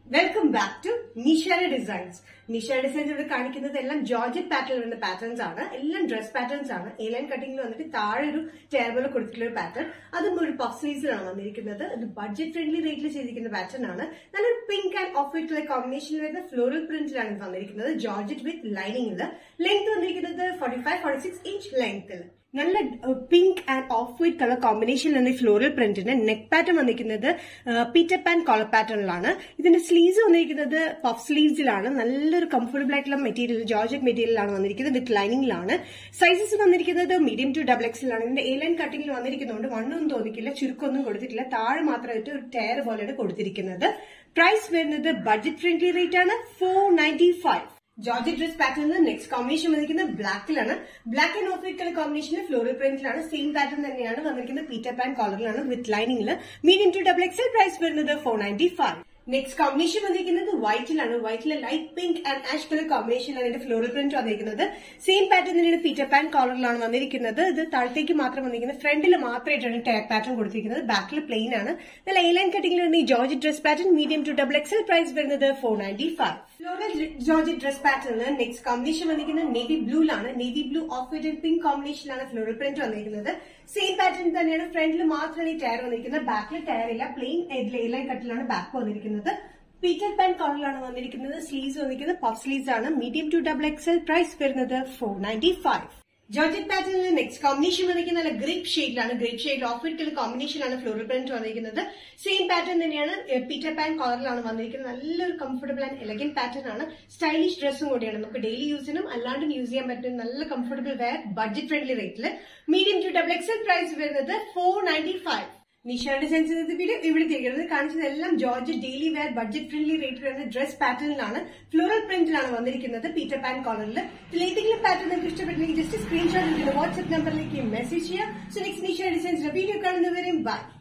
Welcome back to Nishara designs. Nishara designs ഇവിടെ കാണിക്കുന്നത് എല്ലാം ജോർജറ്റ് പാറ്റേൺ വരുന്ന പാറ്റേൺസ് ആണ്. എല്ലാം ഡ്രസ് പാറ്റേൺസ് ആണ്. എ ലൈൻ കട്ടിംഗിൽ വന്നിട്ട് താഴെ ഒരു ടേബിൾ കൊടുത്തിട്ടുള്ള ഒരു പാറ്റേൺ, അതും ഒരു പഫ് സ്ലീവ്സിലാണ് വന്നിരിക്കുന്നത്. ഇത് ബഡ്ജറ്റ് ഫ്രണ്ട്ലി റേറ്റിൽ ചെയ്തിരിക്കുന്ന പാറ്റേൺ ആണ്. നല്ലൊരു പിങ്ക് ആൻഡ് ഓഫ് വൈറ്റ് കോമ്പിനേഷനിൽ വരുന്ന ഫ്ലോറൽ പ്രിന്റിലാണ് ഇത് വന്നിരിക്കുന്നത്. ജോർജറ്റ് വിത്ത് ലൈനിങ്ങിൽ ലെങ്ത് വന്നിരിക്കുന്നത് 45-46 ഇഞ്ച് ലെങ്ത്തിൽ. നല്ല pink and off white colour കോമ്പിനേഷനിലാണ് ഈ ഫ്ലോറൽ പ്രിന്റിന്. നെക്ക് പാറ്റേൺ വന്നിരിക്കുന്നത് പീറ്റർ പാൻ കോളർ പാറ്റേണിലാണ്. ഇതിന്റെ സ്ലീവ്സ് വന്നിരിക്കുന്നത് പഫ് സ്ലീവ്സിലാണ്. നല്ലൊരു കംഫർട്ടബിൾ ആയിട്ടുള്ള മെറ്റീരിയൽ, ജോർജറ്റ് മെറ്റീരിയലാണ് വന്നിരിക്കുന്നത്. വിത്ത് ലൈനിങ്ങിലാണ്. സൈസസ് വന്നിരിക്കുന്നത് മീഡിയം ടു ഡബിൾ എക്സൽ ആണ്. ഇതിന്റെ എ ലൈൻ കട്ടിംഗിൽ വന്നിരിക്കുന്നതുകൊണ്ട് വണ്ണൊന്നും തോന്നിക്കില്ല, ചുരുക്കൊന്നും കൊടുത്തിട്ടില്ല. താഴെ മാത്രമായിട്ട് ഒരു ടയർ പോലെയാണ് കൊടുത്തിരിക്കുന്നത്. പ്രൈസ് വരുന്നത് ബഡ്ജറ്റ് ഫ്രണ്ട്ലി റേറ്റ് ആണ് 495. ജോർജറ്റ് ഡ്രസ് പാറ്റേണിന് നെക്സ്റ്റ് കോമ്പിനേഷൻ വന്നിരിക്കുന്നത് ബ്ലാക്കിലാണ്. Black and off white colour കോമ്പിനേഷനിൽ ഫ്ലോറൽ പ്രിന്റിലാണ്. സെയിം പാറ്റേൺ തന്നെയാണ് വന്നിരിക്കുന്നത്. പീറ്റർ പാൻ കോളറിലാണ് വിത്ത് ലൈനിങ്ങിൽ. Medium to double XL. Price വരുന്നത് 495. നെക്സ്റ്റ് കോമ്പിനേഷൻ വന്നിരിക്കുന്നത് വൈറ്റിലാണ്. വൈറ്റിലെ light pink and ash colour കോമ്പിനേഷനിലാണ് ഇതിന്റെ ഫ്ലോറൽ പ്രിന്റ് വന്നിരിക്കുന്നത്. സെയിം പാറ്റേൺ തന്നെയാണ് പീറ്റർ പാൻ കോളറിലാണ് വന്നിരിക്കുന്നത്. ഇത് താഴത്തേക്ക് മാത്രം വന്നിരിക്കുന്നത്. ഫ്രണ്ടിൽ മാത്രമായിട്ടാണ് ടയർ പാറ്റേൺ കൊടുത്തിരിക്കുന്നത്. ബാക്കിൽ പ്ലെയിൻ ആണ്. നല്ല എ ലൈൻ കട്ടിംഗിൽ വരുന്ന ഈ georgette dress pattern medium to double XL. Price വരുന്നത് 495. ഫ്ലോറൽ ജോർജറ്റ് ഡ്രസ് പാറ്റേണിന് നെക്സ്റ്റ് കോമ്പിനേഷൻ വന്നിരിക്കുന്നത് നേവി ബ്ലൂലാണ്. Navy blue off white and pink കോമ്പിനേഷനിലാണ് ഫ്ലോറൽ പ്രിന്റ് വന്നിരിക്കുന്നത്. സെയിം പാറ്റേൺ തന്നെയാണ്. ഫ്രണ്ടിൽ മാത്രമാണ് ഈ ടയർ വന്നിരിക്കുന്നത്. ബാക്കിൽ ടയർ ഇല്ല. പ്ലെയിൻ എ ലൈൻ കട്ടിലാണ് ബാക്ക് വന്നിരിക്കുന്നത്. പീറ്റർ പാൻ കോളറിലാണ് വന്നിരിക്കുന്നത്. സ്ലീവ്സ് വന്നിരിക്കുന്നത് പഫ് സ്ലീവ്സ് ആണ്. Medium to double XL. Price വരുന്നത് 495. ജോർജറ്റ് പാറ്റേണിൽ നെക്സ്റ്റ് കോമ്പിനേഷൻ വന്നിരിക്കുന്നത് നല്ല ഗ്രേപ്പ് ഷെയ്ഡിലാണ്. Grape shade off white colour കോമ്പിനേഷനാണ് ഫ്ലോറൽ പ്രിന്റ് വന്നിരിക്കുന്നത്. സെയിം പാറ്റേൺ തന്നെയാണ് പീറ്റർ പാൻ കോളറിലാണ് വന്നിരിക്കുന്നത്. നല്ലൊരു കംഫർട്ടബിൾ ആൻഡ് എലഗന്റ് പാറ്റേൺ ആണ്. സ്റ്റൈലിഷ് ഡ്രസ്സും കൂടിയാണ്. നമുക്ക് ഡെയിലി യൂസിനും അല്ലാണ്ടും യൂസ് ചെയ്യാൻ പറ്റുന്ന നല്ല കംഫർട്ടബിൾ വെയർ ബഡ്ജറ്റ് ഫ്രണ്ട്ലി റേറ്റിൽ. Medium to double XL. Price വരുന്നത് 495. നിഷാര ഡിസൈൻസ് വീഡിയോ ഇവിടെ തിരിക്കുന്നത് കാണിച്ചതെല്ലാം georgette daily wear budget friendly rate വരുന്ന ഡ്രസ് പാറ്റേണിലാണ്. ഫ്ലോറൽ പ്രിന്റിലാണ് വന്നിരിക്കുന്നത് പീറ്റർ പാൻ കോളറിൽ. ഇതിലേതെങ്കിലും പാറ്റേൺ നിങ്ങൾക്ക് ഇഷ്ടപ്പെട്ടെങ്കിൽ ജസ്റ്റ് സ്ക്രീൻഷോട്ട് വാട്സ്ആപ്പ് നമ്പറിലേക്ക് മെസ്സേജ് ചെയ്യാം. So next Nishara designs video കാണുന്നവരെയും ബൈ.